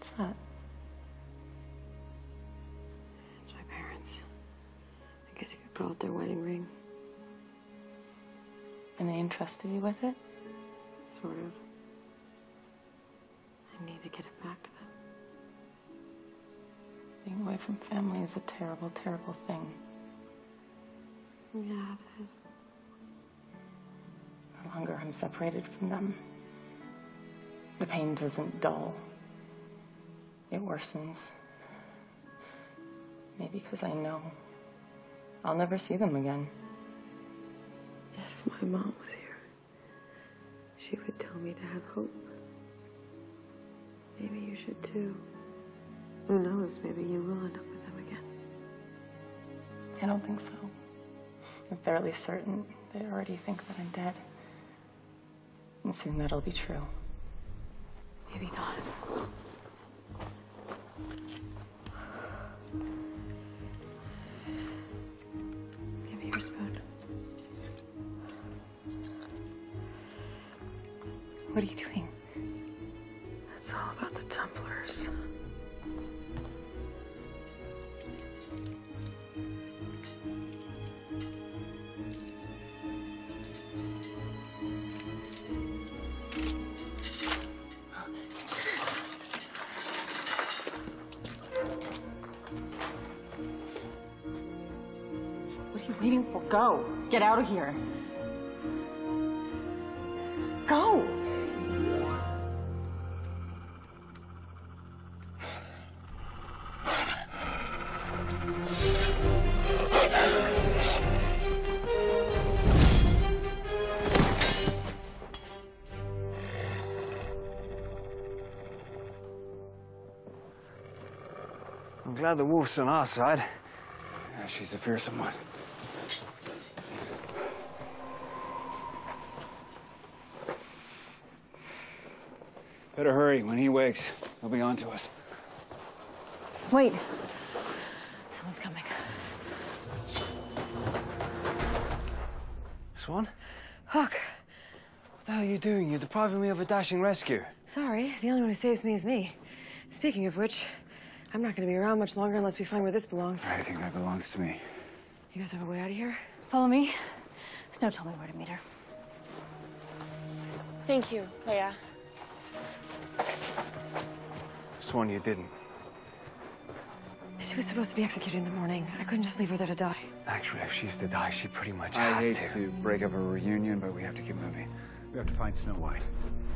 What's that? It's my parents. I guess you could call it their wedding ring. And they entrusted you with it? Sort of. I need to get it back to them. Being away from family is a terrible, terrible thing. Yeah, it is. The longer I'm separated from them, the pain doesn't dull. It worsens. Maybe because I know I'll never see them again. If my mom was here, she would tell me to have hope. Maybe you should too. Who knows, maybe you will end up with them again. I don't think so. I'm fairly certain they already think that I'm dead. And soon that'll be true. Maybe not. Give me your spoon. What are you doing? It's all about the Templars. What are you waiting for? Go. Get out of here. Go. I'm glad the wolf's on our side. Yeah, she's a fearsome one. Better hurry. When he wakes, he'll be on to us. Wait. Someone's coming. Swan? Hook. What the hell are you doing? You're depriving me of a dashing rescue. Sorry, the only one who saves me is me. Speaking of which, I'm not going to be around much longer unless we find where this belongs. I think that belongs to me. You guys have a way out of here? Follow me. Snow told me where to meet her. Thank you, Leia. Swan, you didn't. She was supposed to be executed in the morning. I couldn't just leave her there to die. Actually, if she's to die, she pretty much I has hate to. to break up a reunion, but we have to keep moving. We have to find Snow White.